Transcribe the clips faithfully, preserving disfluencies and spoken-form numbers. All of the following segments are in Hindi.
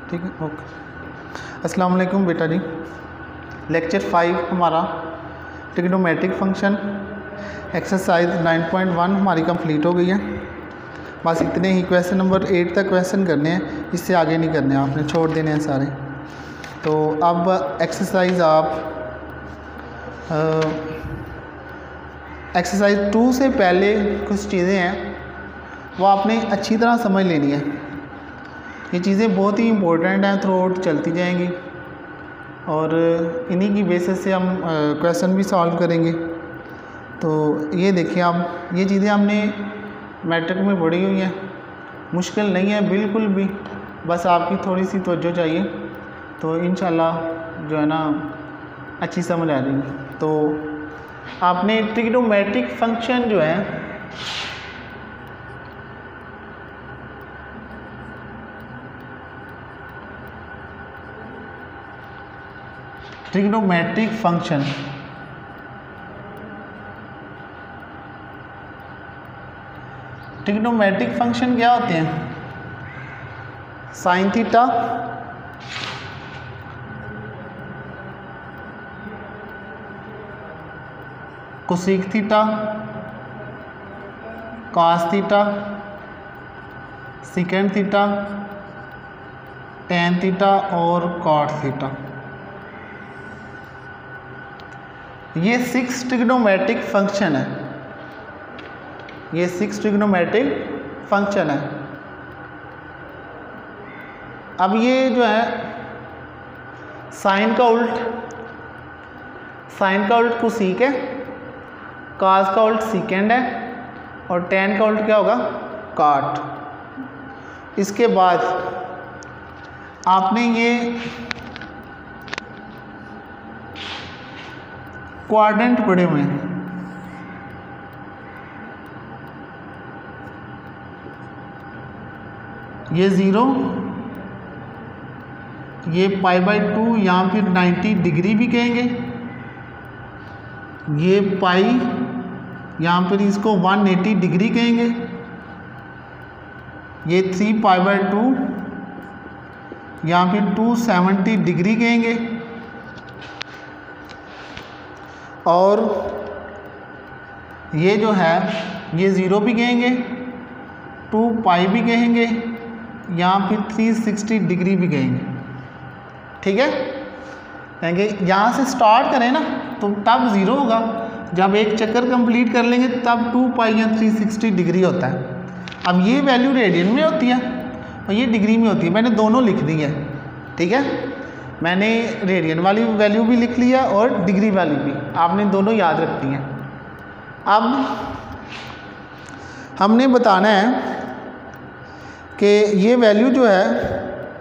ठीक है, ओके। अस्सलाम वालेकुम बेटा जी। लेक्चर फाइव हमारा trigonometric function exercise nine point one हमारी कंप्लीट हो गई है। बस इतने ही क्वेश्चन नंबर एट तक क्वेश्चन करने हैं, इससे आगे नहीं करने, आपने छोड़ देने हैं सारे। तो अब एक्सरसाइज आप एक्सरसाइज टू से पहले कुछ चीज़ें हैं वो आपने अच्छी तरह समझ लेनी है। ये चीज़ें बहुत ही इम्पोर्टेंट हैं, थ्रू आउट चलती जाएंगी और इन्हीं की बेसिस से हम क्वेश्चन भी सॉल्व करेंगे। तो ये देखिए आप, ये चीज़ें हमने मैट्रिक में पढ़ी हुई हैं, मुश्किल नहीं है बिल्कुल भी, बस आपकी थोड़ी सी तवज्जो चाहिए तो इंशाल्लाह जो है ना अच्छी समझ आ जाएगी। तो आपने ट्रिग्नोमेट्रिक फंक्शन जो है ट्रिग्नोमेट्रिक फंक्शन ट्रिग्नोमेट्रिक फंक्शन क्या होते हैं? Sine theta, cosec theta, cos theta, secant theta, tan theta और कॉट थीटा। ये सिक्स ट्रिग्नोमेट्रिक फंक्शन है, ये सिक्स ट्रिग्नोमेट्रिक फंक्शन है। अब ये जो है साइन का उल्ट, साइन का उल्ट कोसेक है, कॉस का उल्ट सेकेंड है और टेन का उल्ट क्या होगा? कॉट। इसके बाद आपने ये क्वाड्रेंट पढ़े हुए हैं, ये ज़ीरो, ये पाई बाई टू या फिर नाइन्टी डिग्री भी कहेंगे, ये पाई या फिर इसको वन एटी डिग्री कहेंगे, ये थ्री पाई बाई टू या फिर टू सेवेंटी डिग्री कहेंगे और ये जो है ये ज़ीरो भी कहेंगे, टू पाई भी कहेंगे या फिर थ्री सिक्सटी डिग्री भी कहेंगे। ठीक है, कहेंगे यहाँ से स्टार्ट करें ना तो तब ज़ीरो होगा, जब एक चक्कर कंप्लीट कर लेंगे तब टू पाई या थ्री सिक्सटी डिग्री होता है। अब ये वैल्यू रेडियन में होती है और ये डिग्री में होती है, मैंने दोनों लिख दी है। ठीक है, मैंने रेडियन वाली वैल्यू भी लिख लिया और डिग्री वाली भी, आपने दोनों याद रखती हैं। अब हमने बताना है कि ये वैल्यू जो है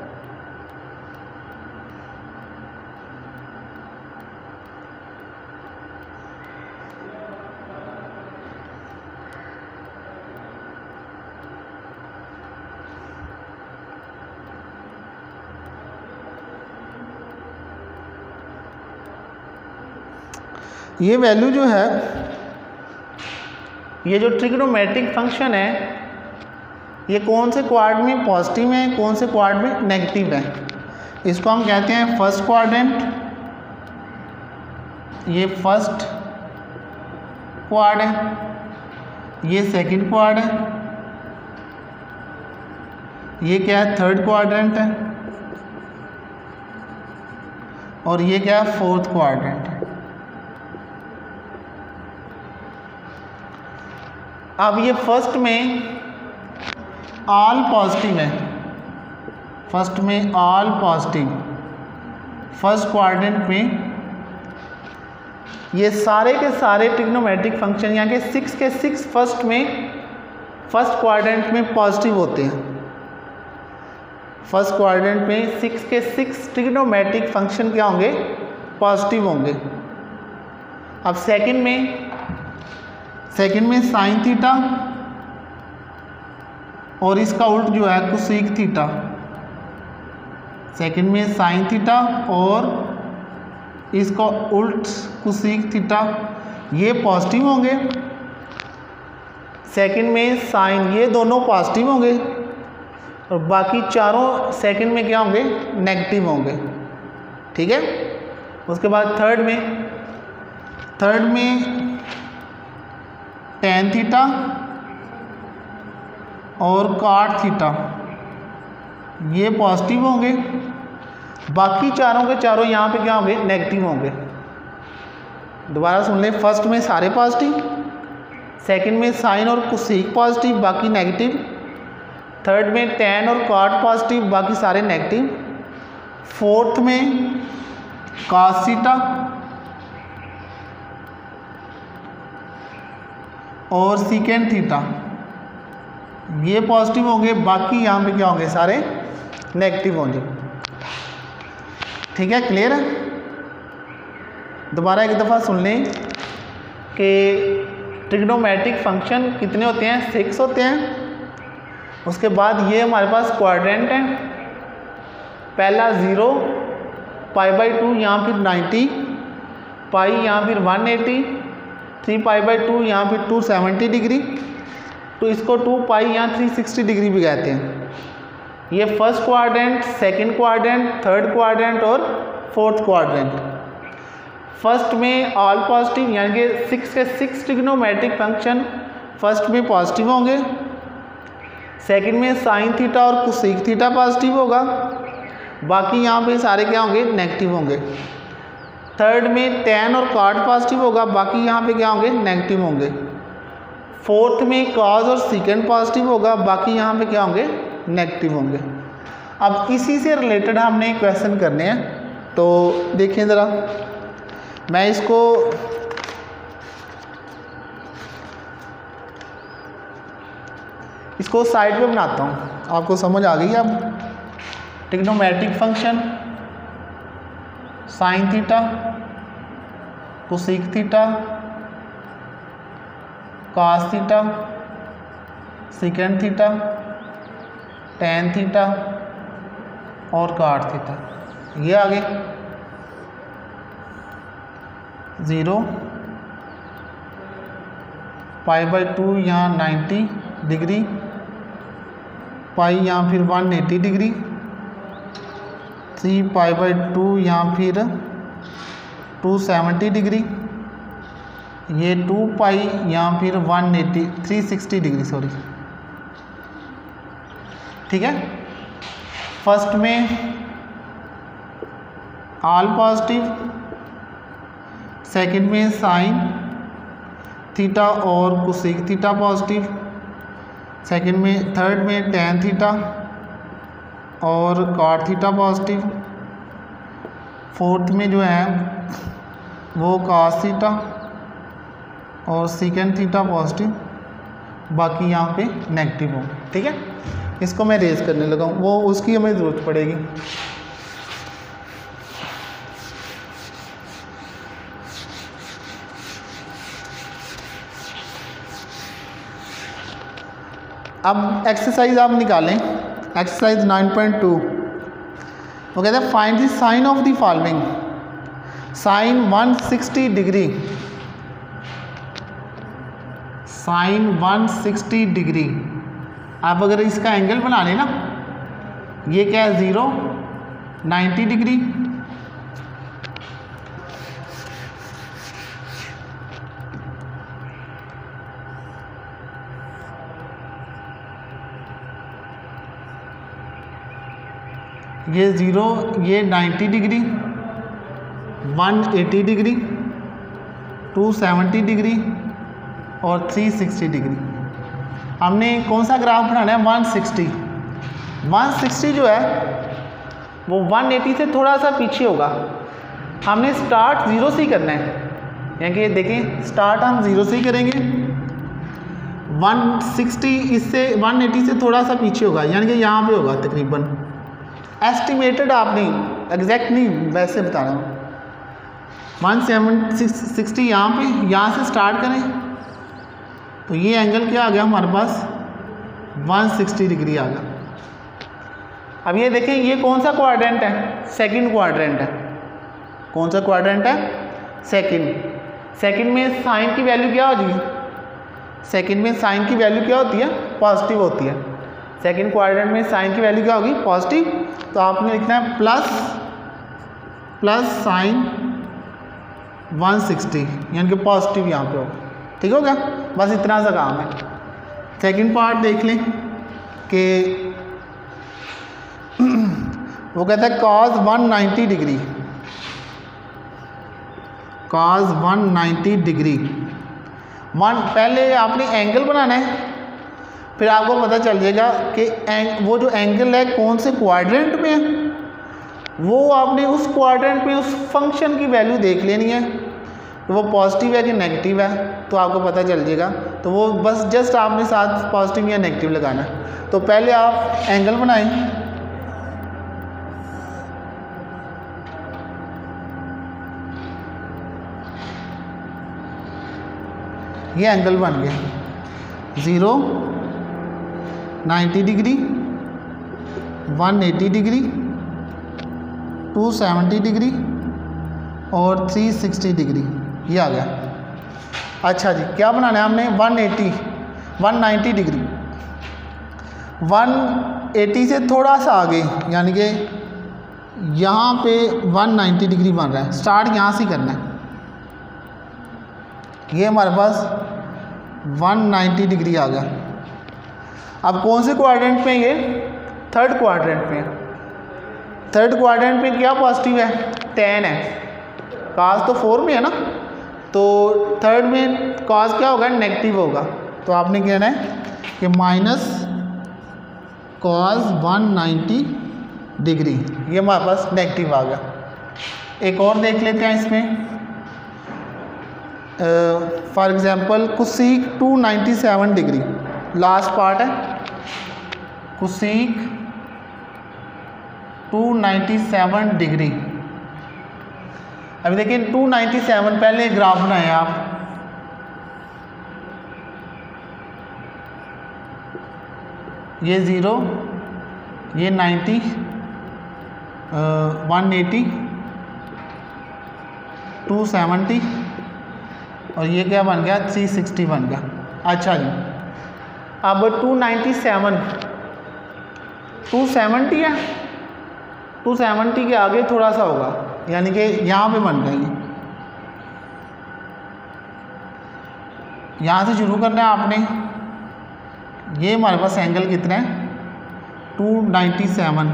ये वैल्यू जो है, ये जो ट्रिग्नोमेट्रिक फंक्शन है ये कौन से क्वाड्रेंट में पॉजिटिव है, कौन से क्वाड्रेंट में नेगेटिव है। इसको हम कहते हैं फर्स्ट क्वाड्रेंट, ये फर्स्ट क्वाड है, ये सेकंड क्वाड है, ये क्या है? थर्ड क्वाड्रेंट है और ये क्या है? फोर्थ क्वाड्रेंट है। अब ये फर्स्ट में ऑल पॉजिटिव है, फर्स्ट में ऑल पॉजिटिव, फर्स्ट क्वाड्रेंट में ये सारे के सारे ट्रिग्नोमेट्रिक फंक्शन यहाँ के सिक्स के सिक्स फर्स्ट में फर्स्ट क्वाड्रेंट में पॉजिटिव होते हैं। फर्स्ट क्वाड्रेंट में सिक्स के सिक्स ट्रिग्नोमेट्रिक फंक्शन क्या होंगे? पॉजिटिव होंगे। अब सेकंड में सेकंड में साइन थीटा और इसका उल्ट जो है कोसेक थीटा, सेकंड में साइन थीटा और इसका उल्ट कोसेक थीटा, ये पॉजिटिव होंगे। सेकंड में साइन, ये दोनों पॉजिटिव होंगे और बाकी चारों सेकंड में क्या होंगे, नेगेटिव होंगे। ठीक है। उसके बाद थर्ड में थर्ड में टेन थीटा और कॉट थीटा ये पॉजिटिव होंगे, बाकी चारों के चारों यहाँ पे क्या होंगे, नेगेटिव होंगे। दोबारा सुन ले, फर्स्ट में सारे पॉजिटिव, सेकंड में साइन और कोसेक पॉजिटिव बाकी नेगेटिव, थर्ड में टेन और कॉट पॉजिटिव बाकी सारे नेगेटिव, फोर्थ में कॉस थीटा और सीकेंड थीटा ये पॉजिटिव होंगे, बाकी यहाँ पे क्या होंगे, सारे नेगेटिव होंगे। ठीक है, क्लियर है। दोबारा एक दफ़ा सुन लें कि ट्रिग्नोमेट्रिक फंक्शन कितने होते हैं, सिक्स होते हैं। उसके बाद ये हमारे पास क्वाड्रेंट है, पहला ज़ीरो, पाई बाई टू यहाँ फिर नाइन्टी, पाई यहाँ फिर one eighty, three pi by two यहाँ फिर टू सेवेंटी डिग्री, तो इसको टू पाई यहाँ थ्री सिक्सटी डिग्री भी कहते हैं। ये first quadrant, second quadrant, third quadrant और फोर्थ क्वाड्रेंट। फर्स्ट में ऑल पॉजिटिव यानी कि सिक्स के सिक्स ट्रिग्नोमेट्रिक फंक्शन फर्स्ट में पॉजिटिव होंगे, सेकंड में साइन थीटा और कोसेक थीटा पॉजिटिव होगा, बाकी यहाँ पे सारे क्या होंगे, नेगेटिव होंगे। थर्ड में टेन और कॉट पॉजिटिव होगा, बाकी यहाँ पे क्या होंगे, नेगेटिव होंगे। फोर्थ में कॉस और सीकेंड पॉजिटिव होगा, बाकी यहाँ पे क्या होंगे, नेगेटिव होंगे। अब इसी से रिलेटेड हमने क्वेश्चन करने हैं, तो देखिए ज़रा, मैं इसको इसको साइड पे बनाता हूँ, आपको समझ आ गई। अब trigonometric function sine theta, cosec theta, cos theta, secant theta, tan theta और कॉट थीटा, ये आगे ज़ीरो, पाई बाई टू यहाँ नाइन्टी डिग्री, पाई यहाँ फिर one eighty degree, three pi by two यहाँ फिर टू सेवेंटी डिग्री, ये टू पाई यहाँ फिर one eighty three sixty degree sorry. ठीक है। फर्स्ट में ऑल पॉजिटिव, सेकंड में साइन थीटा और कोसेक थीटा पॉजिटिव, सेकंड में थर्ड में टेन थीटा और कॉट थीटा पॉजिटिव, फोर्थ में जो है वो कॉस थीटा और सीकेंड थीटा पॉजिटिव, बाकी यहाँ पे नेगेटिव हो। ठीक है, इसको मैं रेज करने लगा हूँ, वो उसकी हमें ज़रूरत पड़ेगी। अब एक्सरसाइज आप निकालें, एक्सरसाइज नाइन पॉइंट टू, वो कहते हैं find the sign of the following, sine one sixty degree, sine one sixty degree. आप अगर इसका एंगल बना लें ना, ये क्या है, ज़ीरो, नाइन्टी डिग्री, ये ज़ीरो, ये ninety degree, one eighty degree, two seventy degree और थ्री सिक्सटी डिग्री। हमने कौन सा ग्राफ बनाना है, वन सिक्सटी। वन सिक्सटी जो है वो वन एटी से थोड़ा सा पीछे होगा। हमने स्टार्ट ज़ीरो से ही करना है, यानी कि देखें स्टार्ट हम ज़ीरो से ही करेंगे। वन सिक्सटी इससे वन एटी से थोड़ा सा पीछे होगा, यानी कि यहाँ पे होगा तकरीबन। एस्टिमेटेड आप नहीं, एग्जैक्ट नहीं, वैसे बता रहा हूँ। वन सेवन सिक्सटी यहाँ पे, यहाँ से स्टार्ट करें तो ये एंगल क्या आ गया हमारे पास, वन सिक्सटी डिग्री आ गया। अब ये देखें, ये कौन सा क्वाड्रेंट है, सेकंड क्वाड्रेंट है। कौन सा क्वाड्रेंट है, सेकंड। सेकंड में साइन की वैल्यू क्या होती है, सेकंड में साइन की वैल्यू क्या होती है, पॉजिटिव होती है। सेकंड क्वाड्रेंट में साइन की वैल्यू क्या होगी, पॉजिटिव, तो आपने लिखना है plus plus sine one sixty, यानी कि पॉजिटिव यहाँ पे होगा। ठीक हो गया, बस इतना सा काम है। सेकंड पार्ट देख लें कि वो कहता है cos one ninety degree, cos one ninety degree one, पहले आपने एंगल बनाना है, फिर आपको पता चल जाएगा कि एंग, वो जो एंगल है कौन से क्वाड्रेंट में है, वो आपने उस क्वाड्रेंट में उस फंक्शन की वैल्यू देख लेनी है, तो वो पॉजिटिव है कि नेगेटिव है, तो आपको पता चल जाएगा। तो वो बस जस्ट आपने साथ पॉजिटिव या नेगेटिव लगाना है। तो पहले आप एंगल बनाएं, ये एंगल बन गया zero, ninety degree, one eighty degree, two seventy degree और थ्री सिक्सटी डिग्री, ये आ गया। अच्छा जी, क्या बनाना है हमने, one eighty, one ninety degree, one eighty से थोड़ा सा आगे, यानी कि यहाँ पे वन नाइन्टी डिग्री बन रहा है, स्टार्ट यहाँ से करना है। ये हमारे पास वन नाइन्टी डिग्री आ गया। अब कौन से क्वाड्रेंट में, ये थर्ड क्वाड्रेंट में। थर्ड क्वाड्रेंट में क्या पॉजिटिव है, टेन है, कॉस तो फोर में है ना, तो थर्ड में कॉस क्या होगा, नेगेटिव होगा। तो आपने कहना है कि minus cos one ninety degree, ये हमारे पास नेगेटिव आ गया। एक और देख लेते हैं इसमें, for example cosec two ninety seven degree, last part है, cosec two ninety seven degree. अभी देखिए टू नाइन्टी सेवन, पहले ग्राफ बनाए आप, ये ज़ीरो, ये ninety, one eighty, two seventy और ये क्या बन गया, थ्री सिक्सटी बन गया। अच्छा जी, अब two ninety seven, two seventy है, टू सेवेंटी के आगे थोड़ा सा होगा, यानी कि यहाँ पे बन गई, यहाँ से शुरू करना है आपने। ये हमारे पास एंगल कितना है, टू नाइन्टी सेवन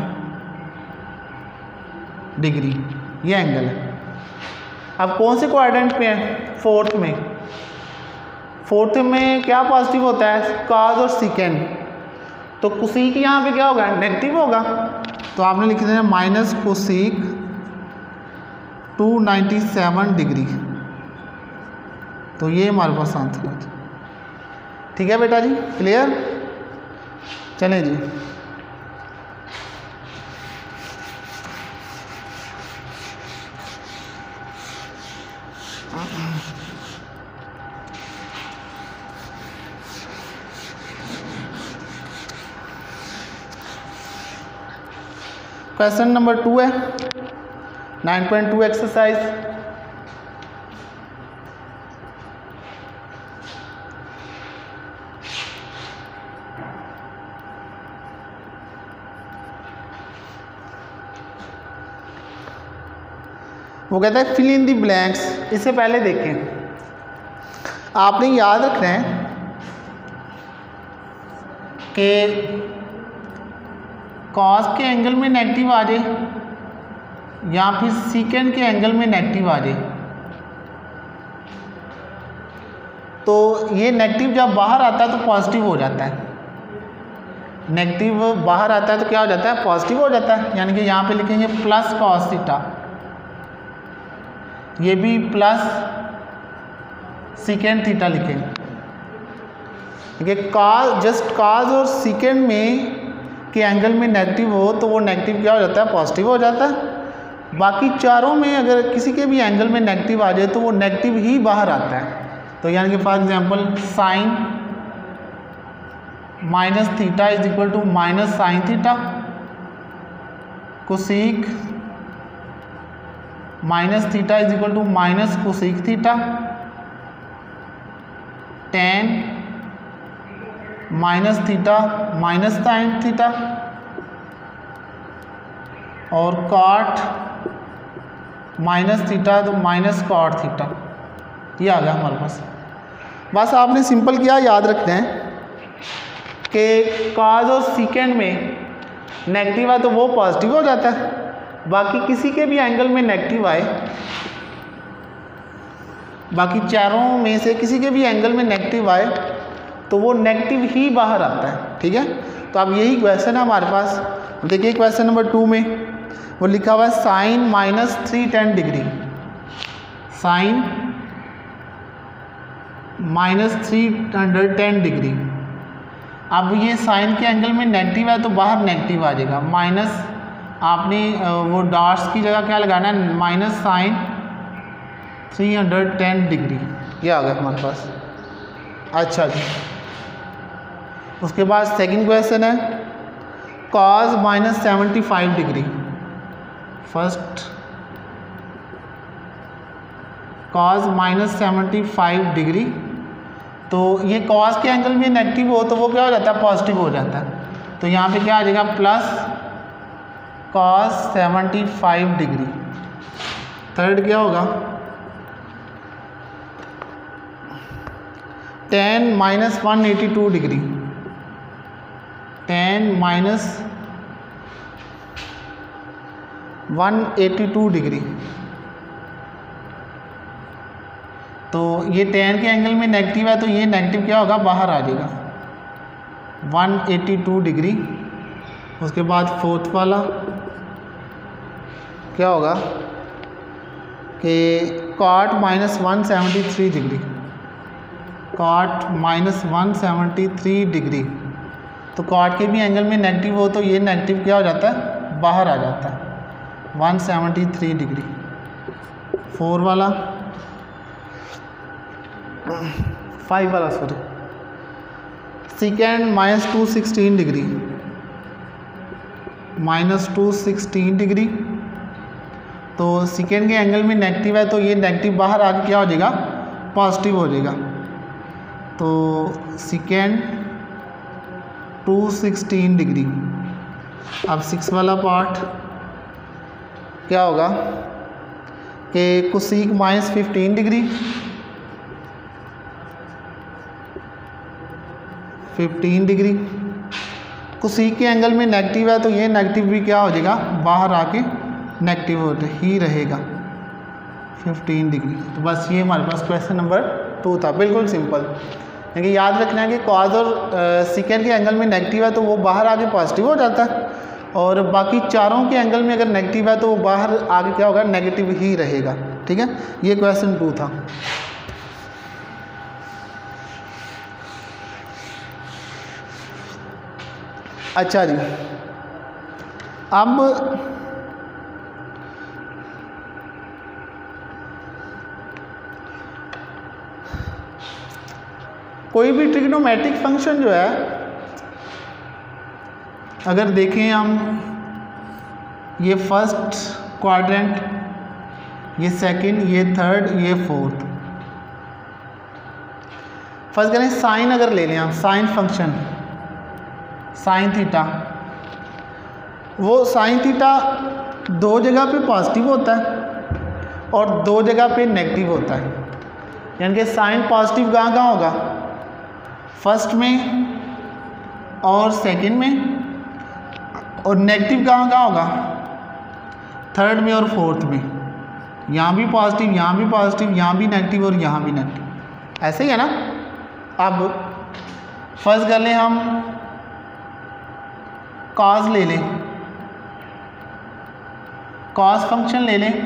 डिग्री, ये एंगल है। अब कौन से क्वाड्रेंट पे है, फोर्थ में। फोर्थ में क्या पॉजिटिव होता है, कॉस और सीकेंड, तो कोसीक यहाँ पे क्या होगा, नेगेटिव होगा, तो आपने लिख देना माइनस कोसीक टू नाइन्टी सेवन डिग्री, तो ये हमारे पास आंसर है। ठीक है बेटा जी, क्लियर, चलें जी। क्वेश्चन नंबर टू है, नाइन पॉइंट टू एक्सरसाइज। वो कहता है फिल इन दी ब्लैंक्स। इससे पहले देखें, आपने याद रखना है कि कॉस के एंगल में नेगेटिव आ जाए या फिर सीकेंड के एंगल में नेगेटिव आ जाए, तो ये नेगेटिव जब बाहर आता है तो पॉजिटिव हो जाता है। नेगेटिव बाहर आता है तो क्या हो जाता है, पॉजिटिव हो जाता है। यानी कि यहाँ पे लिखेंगे प्लस कॉस थीटा, ये भी प्लस सीकेंड थीटा लिखेंगे। देखिए कॉस, जस्ट कॉस और सीकेंड में के एंगल में नेगेटिव हो तो वो नेगेटिव क्या हो जाता है, पॉजिटिव हो जाता है। बाकी चारों में अगर किसी के भी एंगल में नेगेटिव आ जाए तो वो नेगेटिव ही बाहर आता है। तो यानी कि for example sine minus theta is equal to minus sine theta, cosec minus theta is equal to minus cosec theta, tan minus theta minus sine theta, और कॉट माइनस थीटा तो माइनस कॉट थीटा। ये आ गया हमारे पास। बस आपने सिंपल क्या याद रखना है कि कॉज और सीकेंड में नेगेटिव है तो वो पॉजिटिव हो जाता है, बाकी किसी के भी एंगल में नेगेटिव आए, बाकी चारों में से किसी के भी एंगल में नेगेटिव आए तो वो नेगेटिव ही बाहर आता है। ठीक है, तो अब यही क्वेश्चन है हमारे पास। देखिए क्वेश्चन नंबर टू में वो लिखा हुआ है sine minus three ten degree, sine minus three hundred ten degree. अब ये साइन के एंगल में नेगेटिव है तो बाहर नेगेटिव आ जाएगा, माइनस आपने वो डॉट्स की जगह क्या लगाना है, minus sine three hundred ten degree. ये आ गया हमारे पास। अच्छा जी, उसके बाद सेकंड क्वेश्चन है cos minus seventy five degree. First cos minus seventy five degree, तो ये कॉस के एंगल में नेगेटिव हो तो वो क्या हो जाता है, पॉजिटिव हो जाता है। तो यहाँ पे क्या आ जाएगा, plus cos seventy five degree. Third क्या होगा, tan minus one eighty two degree, tan minus one eighty two degree. तो ये टेन के एंगल में नेगेटिव है तो ये नेगेटिव क्या होगा, बाहर आ जाएगा, वन एटी टू डिग्री। उसके बाद फोर्थ वाला क्या होगा कि cot minus one seventy three degree, cot minus one seventy three degree. तो कॉट के भी एंगल में नेगेटिव हो तो ये नेगेटिव क्या हो जाता है, बाहर आ जाता है, one seventy three degree. Four वाला फाइव वाला sorry, secant minus two sixteen degree, minus two sixteen degree. तो सेकेंड के एंगल में नेगेटिव है तो ये नेगेटिव बाहर आके क्या हो जाएगा, पॉजिटिव हो जाएगा। तो सेकेंड टू सिक्सटीन डिग्री। अब सिक्स वाला पार्ट क्या होगा कि cosec minus fifteen degree, fifteen degree. Cosec के एंगल में नेगेटिव है तो ये नेगेटिव भी क्या हो जाएगा, बाहर आके नेगेटिव होते ही रहेगा, फिफ्टीन डिग्री। तो बस ये हमारे पास क्वेश्चन नंबर टू था, बिल्कुल सिंपल। लेकिन याद रखना है कि कॉज और सेकेंड के एंगल में नेगेटिव है तो वो बाहर आके पॉजिटिव हो जाता है, और बाकी चारों के एंगल में अगर नेगेटिव है तो वो बाहर आगे क्या होगा, नेगेटिव ही रहेगा। ठीक है, ये क्वेश्चन टू था। अच्छा जी, अब कोई भी ट्रिग्नोमेट्रिक फंक्शन जो है अगर देखें हम, ये फर्स्ट क्वाड्रेंट, ये सेकंड, ये थर्ड, ये फोर्थ। फर्स्ट करें साइन, अगर ले लें हम साइन फंक्शन, साइन थीटा, वो साइन थीटा दो जगह पे पॉजिटिव होता है और दो जगह पे नेगेटिव होता है। यानी कि साइन पॉजिटिव कहाँ कहाँ होगा, फर्स्ट में और सेकंड में, और नेगेटिव कहाँ कहाँ होगा, थर्ड में और फोर्थ में। यहाँ भी पॉजिटिव, यहाँ भी पॉजिटिव, यहाँ भी नेगेटिव और यहाँ भी नेगेटिव, ऐसे ही है ना। अब फर्स्ट कर लें हम कॉस ले लें, कॉस फंक्शन ले लें।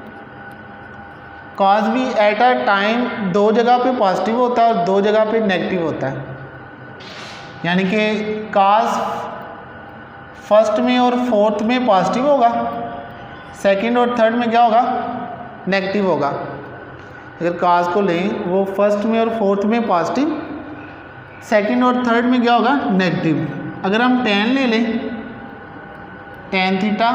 कॉस भी एट अ टाइम दो जगह पे पॉजिटिव होता है और दो जगह पे नेगेटिव होता है। यानी कि कॉस फर्स्ट में और फोर्थ में पॉजिटिव होगा, सेकंड और थर्ड में क्या होगा, नेगेटिव होगा। अगर कॉस को लें, वो फर्स्ट में और फोर्थ में पॉजिटिव, सेकंड और थर्ड में क्या होगा, नेगेटिव। अगर हम टेन ले लें, टेन थीटा,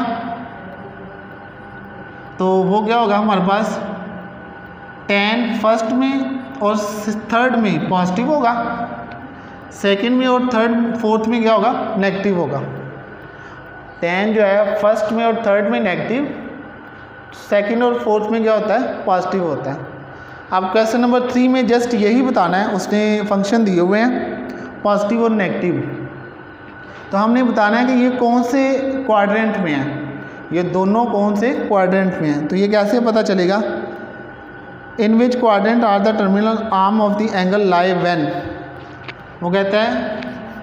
तो वो क्या होगा हमारे पास, टेन फर्स्ट में और थर्ड में पॉजिटिव होगा, सेकंड में और थर्ड फोर्थ में क्या होगा, नेगेटिव होगा। टेन जो है फर्स्ट में और थर्ड में नेगेटिव, सेकंड और फोर्थ में क्या होता है, पॉजिटिव होता है। अब क्वेश्चन नंबर थ्री में जस्ट यही बताना है, उसने फंक्शन दिए हुए हैं पॉजिटिव और नेगेटिव, तो हमने बताना है कि ये कौन से क्वाड्रेंट में है, ये दोनों कौन से क्वाड्रेंट में हैं। तो ये कैसे पता चलेगा, in which quadrant are the terminal arm of the angle lie when, वो कहता है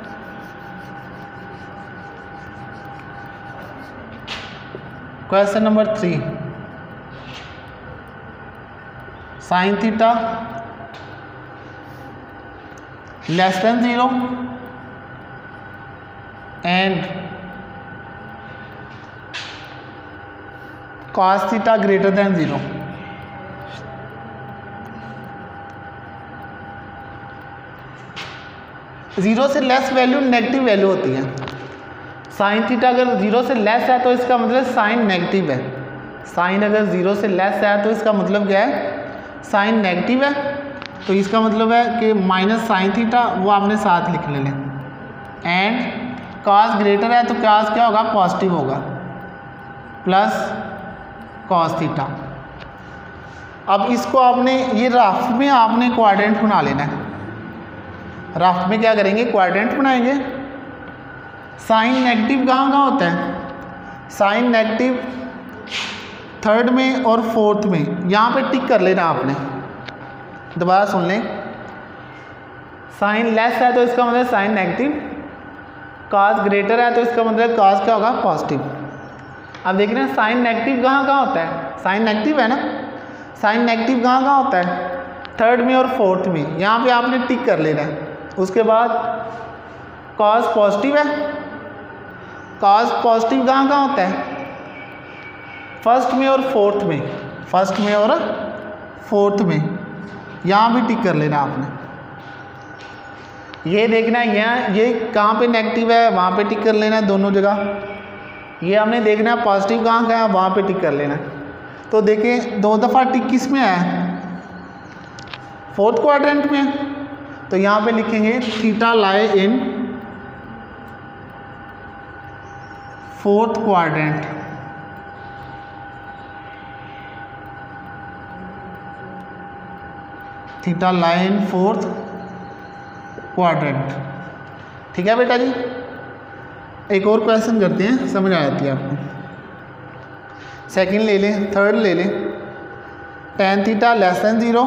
question number three, sine theta less than zero and cos theta greater than zero. Zero से लेस वैल्यू नेगेटिव वैल्यू होती है। साइन थीटा अगर जीरो से लेस है तो इसका मतलब साइन नेगेटिव है। साइन अगर जीरो से लेस है तो इसका मतलब क्या है, साइन नेगेटिव है। तो इसका मतलब है कि माइनस साइन थीटा वो आपने साथ लिख लेना। एंड कॉस ग्रेटर है तो कॉस क्या होगा, पॉजिटिव होगा, प्लस कॉस थीटा। अब इसको आपने ये रफ में आपने क्वाड्रेंट बना लेना है। रफ में क्या करेंगे, क्वाड्रेंट बनाएंगे। साइन नेगेटिव कहाँ कहाँ होता है, साइन नेगेटिव थर्ड में और फोर्थ में, यहाँ पे टिक कर लेना आपने। दोबारा सुन लें, साइन लेस है तो इसका मतलब साइन नेगेटिव, कॉस ग्रेटर है तो इसका मतलब कॉस क्या होगा, पॉजिटिव। अब देख रहे हैं साइन नेगेटिव कहाँ कहाँ होता है, साइन नेगेटिव है ना, साइन नेगेटिव कहाँ कहाँ होता है, थर्ड में और फोर्थ में, यहाँ पे आपने टिक कर लेना है। उसके बाद कॉस पॉजिटिव है, कॉस पॉजिटिव कहाँ कहाँ होता है, फर्स्ट में और फोर्थ में, फर्स्ट में और फोर्थ में, यहाँ भी टिक कर लेना आपने। ये देखना है यहाँ ये कहाँ पे नेगेटिव है, वहाँ पे टिक कर लेना है दोनों जगह। ये हमने देखना है पॉजिटिव कहाँ का है, वहाँ पे टिक कर लेना है। तो देखें दो दफ़ा टिक किस में आया, फोर्थ क्वाड्रेंट में। तो यहाँ पे लिखेंगे theta lie in fourth quadrant. Theta lie in fourth quadrant. ठीक है बेटा जी। एक और क्वेश्चन करते हैं, समझ आ जाती है आपको। सेकंड ले लें, थर्ड ले लें। Tan theta less than zero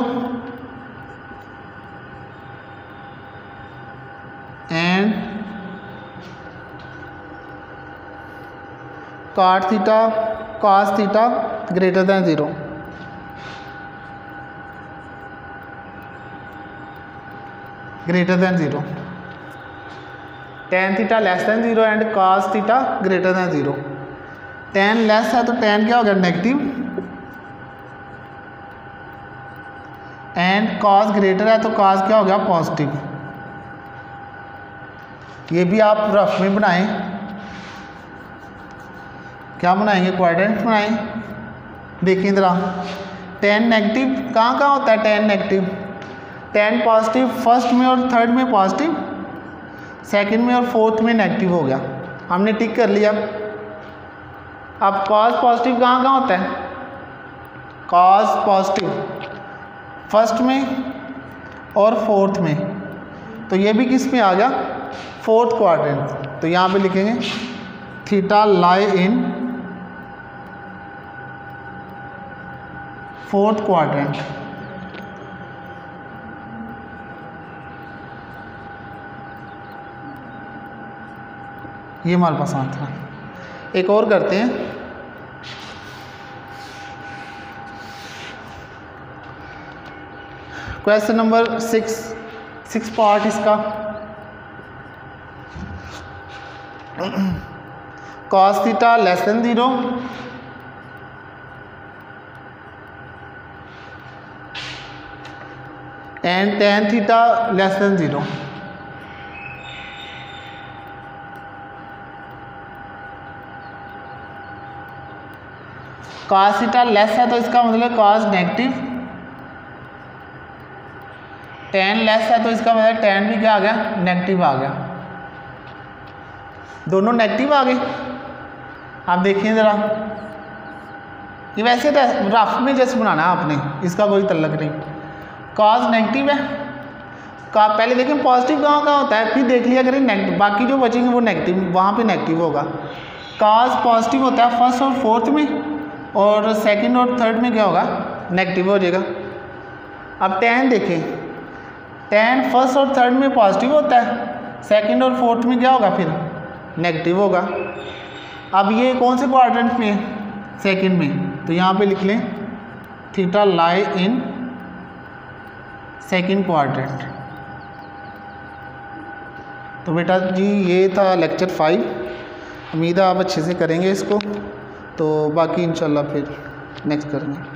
and cot theta cos theta greater than zero. Greater than zero. Tan theta less than zero and cos theta greater than zero. Tan less है तो टेन क्या हो गया, नेगेटिव, एंड कॉस ग्रेटर है तो कॉस क्या हो गया, पॉजिटिव। ये भी आप रफ में बनाएं। क्या बनाएंगे, क्वाड्रेंट बनाएं। देखिए जरा, टेन नेगेटिव कहाँ कहाँ होता है, tan negative, tan positive first में और थर्ड में पॉजिटिव, सेकंड में और फोर्थ में नेगेटिव हो गया, हमने टिक कर लिया। अब कॉस पॉजिटिव कहाँ कहाँ होता है, कॉस पॉजिटिव फर्स्ट में और फोर्थ में, तो ये भी किस में आ गया, फोर्थ क्वाड्रेंट। तो यहाँ पे लिखेंगे theta lie in fourth quadrant. ये हमारे पास आंसर है। एक और करते हैं। Question number six, six part इसका। Cos theta less than zero and tan theta less than zero. Cos theta less है तो इसका मतलब कॉस नेगेटिव टेन लेस है तो इसका मतलब टेन भी क्या आ गया, नेगेटिव आ गया, दोनों नेगेटिव आ गए। आप देखिए ज़रा, ये वैसे रफ में जैसे बनाना है आपने, इसका कोई तल्लक नहीं। कॉज नेगेटिव है, का पहले देखें पॉजिटिव कहाँ कहाँ होता है, फिर देख लिया करें नेगेटिव, बाकी जो बचेंगे वो नेगेटिव, वहाँ पे नेगेटिव होगा। कॉज पॉजिटिव होता है फर्स्ट और फोर्थ में, और सेकंड और थर्ड में क्या होगा, नेगेटिव हो जाएगा। अब टेन देखें, टेन फर्स्ट और थर्ड में पॉजिटिव होता है, सेकंड और फोर्थ में क्या होगा, फिर नेगेटिव होगा। अब ये कौन से क्वाड्रेंट में है, सेकंड में, तो यहाँ पे लिख लें theta lie in second quadrant. तो बेटा जी ये था लेक्चर फाइव, उम्मीद है आप अच्छे से करेंगे इसको, तो बाकी इंशाल्लाह फिर नेक्स्ट करेंगे।